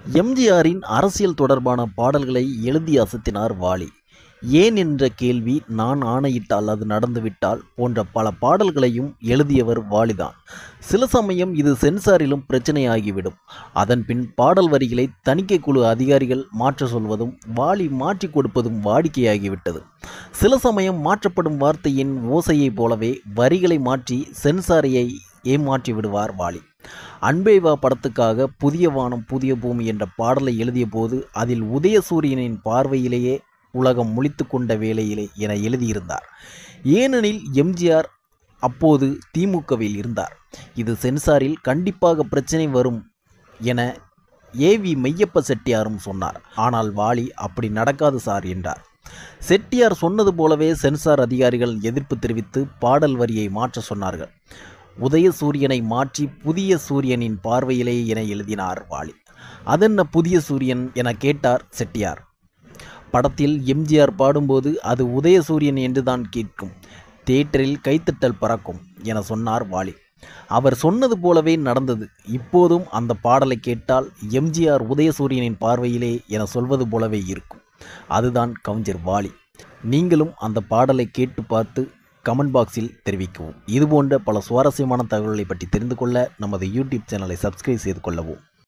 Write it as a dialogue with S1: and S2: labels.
S1: எம்ஜிஆரின் அரசியல் தொடர்பான பாடல்களை எழுதி அசத்தினார் வாலி. ஏன் என்ற கேள்வி, நான் ஆணையிட்டால் அது நடந்துவிட்டால் போன்ற பல பாடல்களையும் எழுதியவர் வாலிதான். சில சமயம் இது சென்சாரிலும் பிரச்சனையாகிவிடும். அதன்பின் பாடல் வரிகளை தணிக்கை குழு அதிகாரிகள் மாற்ற சொல்வதும் வாலி மாற்றி கொடுப்பதும் வாடிக்கையாகிவிட்டது. சில சமயம் மாற்றப்படும் வார்த்தையின் ஓசையைப் போலவே வரிகளை மாற்றி சென்சாரியை ஏமாற்றி விடுவார் வாலி. அன்பே வா படத்துக்காக புதிய வானம் புதிய பூமி என்ற பாடலை எழுதிய போது அதில் உதயசூரியனின் பார்வையிலேயே உலகம் முழித்து கொண்ட வேளையிலே என எழுதியிருந்தார். ஏனெனில் எம்ஜிஆர் அப்போது திமுகவில் இருந்தார். இது சென்சாரில் கண்டிப்பாக பிரச்சனை வரும் என ஏவி மெய்யப்ப செட்டியாரும் சொன்னார். ஆனால் வாலி அப்படி நடக்காது சார் என்றார். செட்டியார் சொன்னது போலவே சென்சார் அதிகாரிகள் எதிர்ப்பு தெரிவித்து பாடல் வரியை மாற்ற சொன்னார்கள். உதயசூரியனை மாற்றி புதிய சூரியனின் பார்வையிலே என எழுதினார் வாலி. அதென்ன புதிய சூரியன் என கேட்டார் செட்டியார். படத்தில் எம்ஜிஆர் பாடும்போது அது உதயசூரியன் என்றுதான் கேட்கும், தியேட்டரில் கைத்தட்டல் பறக்கும் என சொன்னார் வாலி. அவர் சொன்னது போலவே நடந்தது. இப்போதும் அந்த பாடலை கேட்டால் எம்ஜிஆர் உதயசூரியனின் பார்வையிலே என சொல்வது போலவே இருக்கும். அதுதான் கவிஞர் வாலி. நீங்களும் அந்த பாடலை கேட்டு பார்த்து கமெண்ட் பாக்ஸில் தெரிவிக்கவும். இதுபோன்ற பல சுவாரஸ்யமான தகவல்களை பற்றி தெரிந்து கொள்ள நமது யூடியூப் சேனலை சப்ஸ்கிரைப் செய்து கொள்ளவும்.